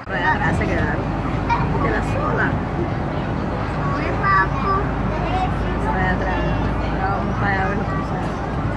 Ahí atrás se quedaron. Y queda sola. Por ahí atrás. Ahora vamos para allá a ver los cruzados.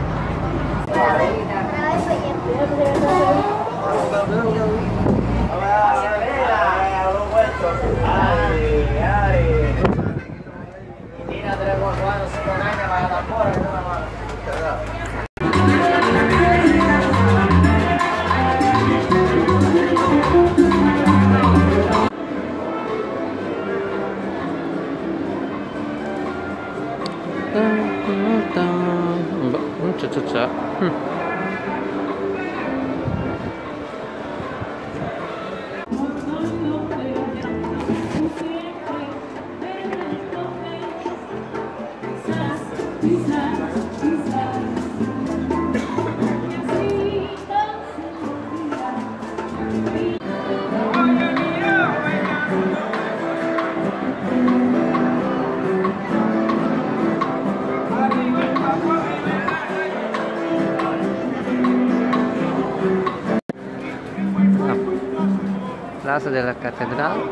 Plaza della Cattedrale,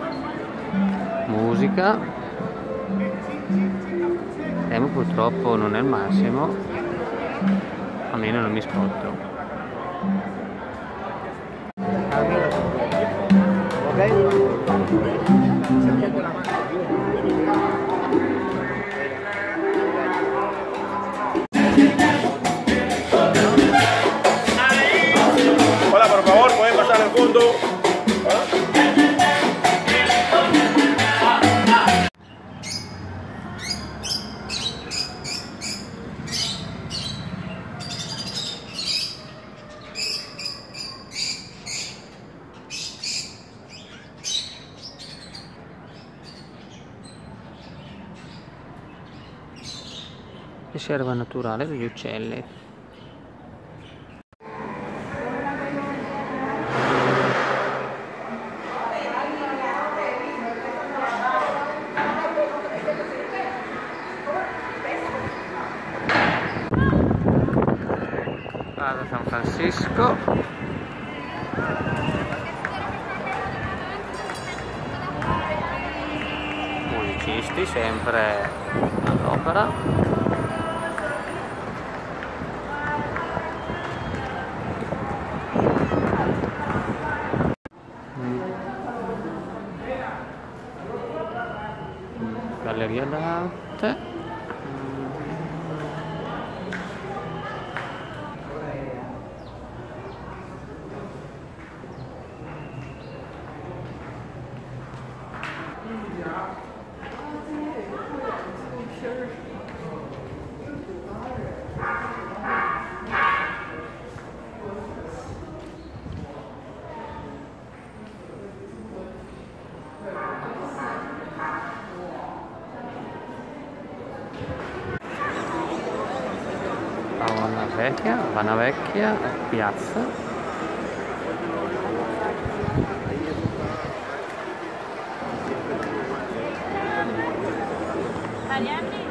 musica, il tempo purtroppo non è il massimo, almeno non mi spotto. Hola, por favor, pueden pasar al fondo. Riserva naturale degli uccelli. Plaza San Francisco. Musicisti sempre all'opera. Galleria d'arte. Havana Vecchia, piazza. Italiani?